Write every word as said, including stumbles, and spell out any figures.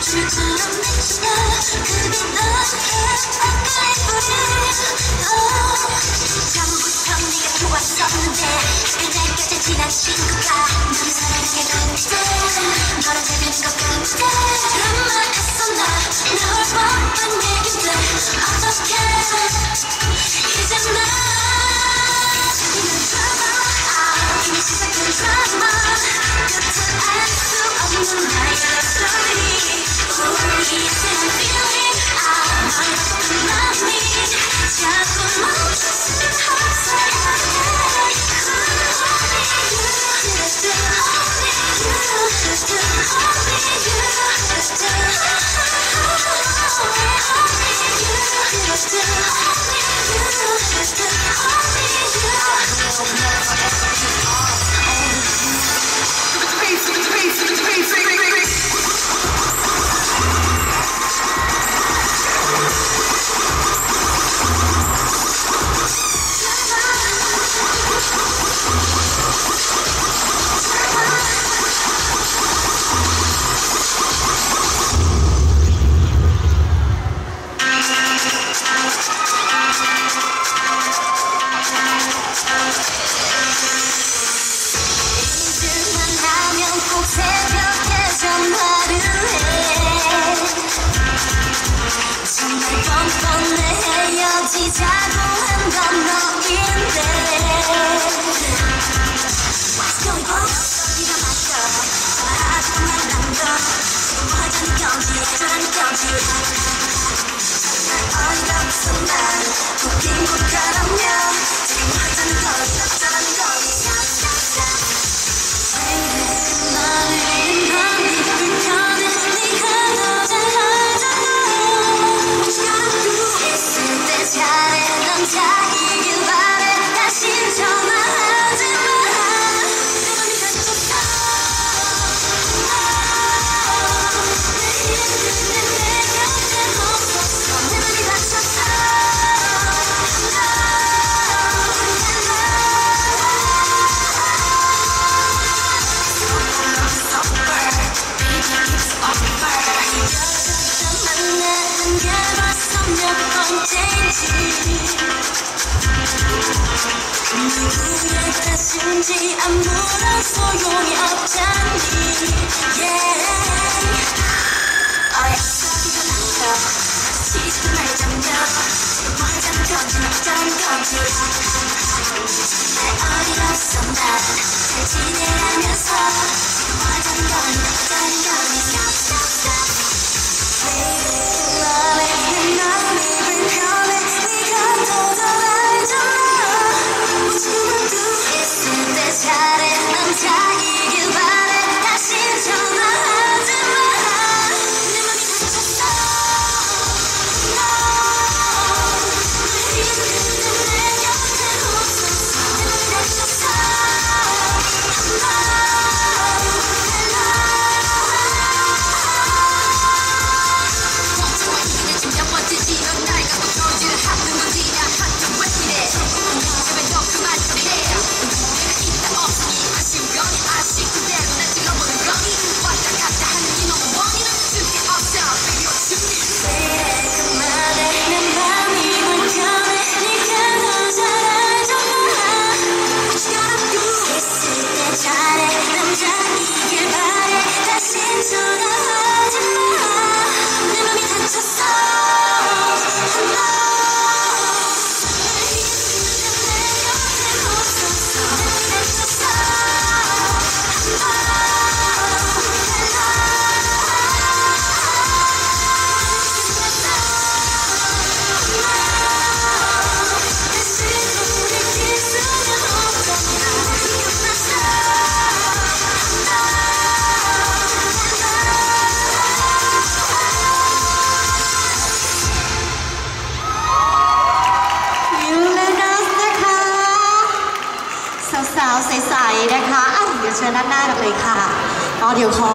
지난 친구가 너를 사랑하게 그때 너를 데리는 것 그때 그만 애써 나 널 뻔뻔 얘긴데 어떡해 이제 나 이는 드라마 이미 시작된 드라마 끝을 알 수 없는 나의 스토리 우리 이제는 feeling 아 너의 그 맘이 자꾸 멈추지 않아 새벽에 전화를 해 정말 뻔뻔해 헤어지자고 한 건 너인데 What's going on? 네가 맞춰 전화하지도 말란 거 지금 뭐 하자는 건지 어쩌라는 건지 정말 어이가 없어 난 웃긴 곳가라며 지금 뭐 하자는 건지 어쩌라는 건지 자이길 바래 다신 전화하지 마 내 맘이 다쳤어 내 곁에 없었어 내 맘이 다쳤어 만나는 게 벌써 몇 번째인지 누구의 탓인지 아무런 소용이 없잖니 yeah. 어여서기도 남겨 치지도 말자며 지금 뭐 하자는 건지 어쩌라는 건지 정말 어이없어 난 잘 지내라면서 지금 뭐 하자는 건지 어쩌라는 건지 stop stop stop Baby 너의 내 맘이 불편해 네가 더 잘 알잖아 있을 때 잘해 남자이길 바래 다시 전화하지 마 내 맘이 다쳤어 왜 이제는 내 곁에 없었어 내 맘이 다쳤어 걱정과 이기는 지금 몇 번째지 이런 날 갖고 저지를 하는 건지 나 한쪽 왜 이래 제발 너 그만 좀 해สาวๆใสๆนะคะอ่ะเดี๋ยวเชิญด้านหน้ากันเลยค่ะอ๋อเดี๋ยวขอ